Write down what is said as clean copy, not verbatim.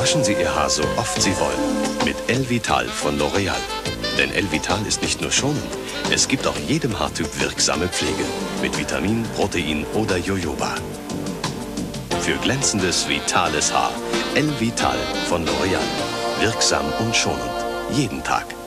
Waschen Sie Ihr Haar so oft Sie wollen mit Elvital von L'Oréal. Denn Elvital ist nicht nur schonend, es gibt auch jedem Haartyp wirksame Pflege mit Vitamin, Protein oder Jojoba. Für glänzendes, vitales Haar. Elvital von L'Oréal. Wirksam und schonend. Jeden Tag.